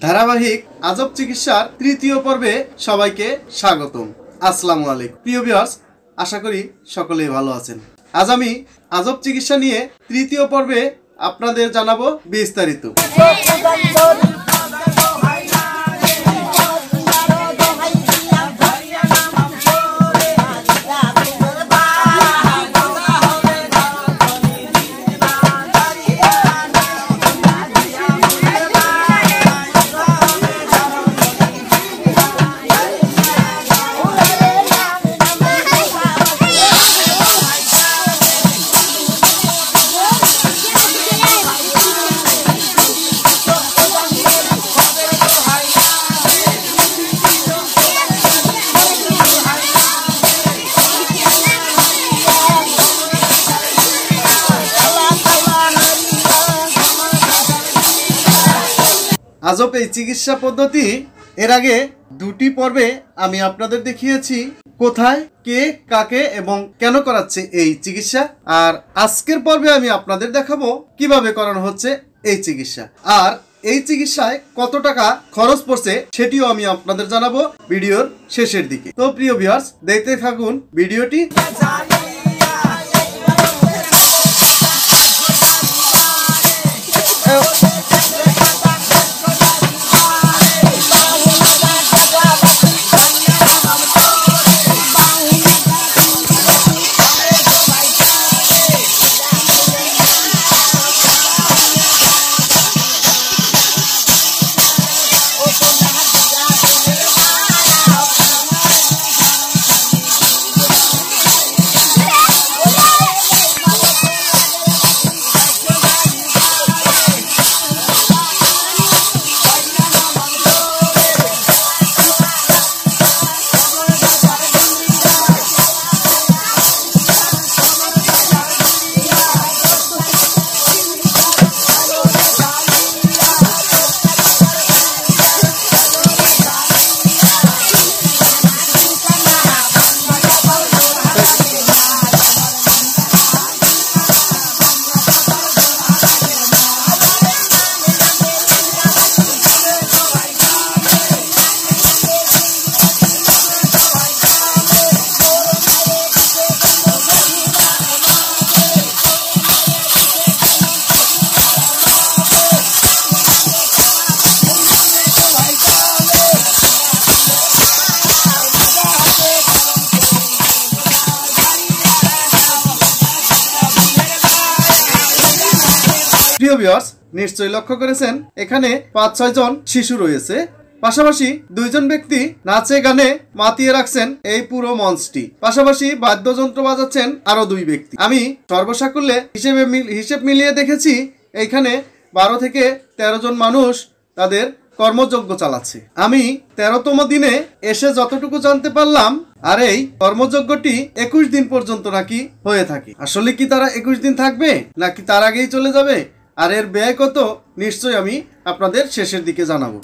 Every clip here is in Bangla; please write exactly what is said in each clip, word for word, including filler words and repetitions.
ধারাবাহিক আজব চিকিৎসার তৃতীয় পর্বে সবাইকে স্বাগতম। আসসালামু আলাইকুম প্রিয় ভিউয়ার্স, আশা করি সকলেই ভালো আছেন। আজ আমি আজব চিকিৎসা নিয়ে তৃতীয় পর্বে আপনাদের জানাবো বিস্তারিত। আজব এই চিকিৎসা পদ্ধতি এর আগে দুটি পর্বে আমি আপনাদের দেখিয়েছি কোথায়, কে, কাকে এবং কেন করাচ্ছে এই চিকিৎসা। আর আজকের পর্বে আমি আপনাদের দেখাবো কিভাবে করানো হচ্ছে এই চিকিৎসা, আর এই চিকিৎসায় কত টাকা খরচ পড়ছে সেটিও আমি আপনাদের জানাবো ভিডিওর শেষের দিকে। তো প্রিয় ভিউয়ার্স, দেখতে থাকুন ভিডিওটি। প্রিয় ভিউয়ার্স, নিশ্চয়ই লক্ষ্য করেছেন এখানে পাঁচ ছয় জন শিশু রয়েছে, পাশাপাশি দুইজন ব্যক্তি নাচে গানে মাতিয়ে রাখছেন এই পুরো মঞ্চটি, পাশাপাশি বাদ্যযন্ত্র বাজাচ্ছেন আরো দুই ব্যক্তি। আমি সর্বসাকুল্যে হিসেবে হিসেব মিলিয়ে দেখেছি এইখানে বারো থেকে তেরো জন মানুষ তাদের কর্মযজ্ঞ চালাচ্ছে। আমি তেরোতম দিনে এসে যতটুকু জানতে পারলাম, আর এই কর্মযজ্ঞটি একুশ দিন পর্যন্ত নাকি হয়ে থাকে। আসলে কি তারা একুশ দিন থাকবে নাকি তার আগেই চলে যাবে, আর এর ব্যয় কত, নিশ্চয়ই আমি আপনাদের শেষের দিকে জানাবো।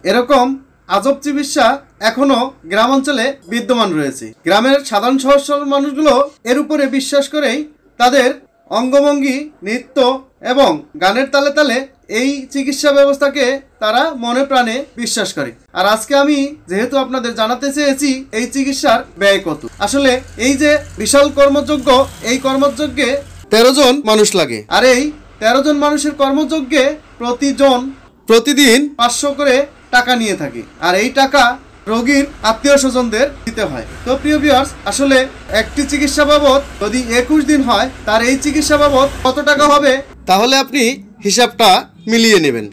এরকম আজব চিকিৎসা এখনো গ্রাম অঞ্চলে বিদ্যমান রয়েছে। গ্রামের সাধারণ সহজ সরল মানুষগুলো এর উপরে বিশ্বাস করেই তাদের অঙ্গভঙ্গি, নৃত্য এবং গানের তালে তালে এই চিকিৎসা ব্যবস্থাকে তারা মনে প্রাণে বিশ্বাস করে। আর আজকে আমি যেহেতু আপনাদের জানাতে চেয়েছি এই চিকিৎসার ব্যয় কত। আসলে এই যে বিশাল কর্মযজ্ঞ, এই কর্মযজ্ঞে তেরো জন মানুষ লাগে। আর এই তেরো জন মানুষের কর্মযজ্ঞে প্রতিজন প্রতিদিন পাঁচশো করে টাকা নিয়ে থাকে। আর এই টাকা রোগীর আত্মীয় স্বজনদের দিতে হয়। তো প্রিয় ভিউয়ার্স, আসলে একটি চিকিৎসা বাবদ যদি একুশ দিন হয়, তার এই চিকিৎসা বাবদ কত টাকা হবে তাহলে আপনি হিসাবটা মিলিয়ে নেবেন।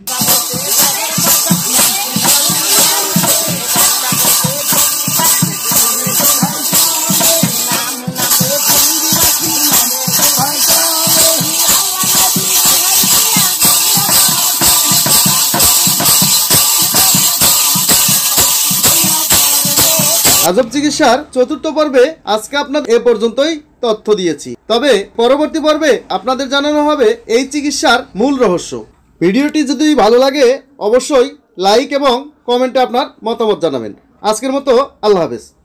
আজব চিকিৎসার চতুর্থ পর্বে আজকে আপনাদের এ পর্যন্তই তথ্য দিয়েছি। তবে পরবর্তী পর্বে আপনাদের জানানো হবে এই চিকিৎসার মূল রহস্য। ভিডিওটি যদি ভালো লাগে অবশ্যই লাইক এবং কমেন্টে আপনার মতামত জানাবেন। আজকের মতো আল্লাহ হাফেজ।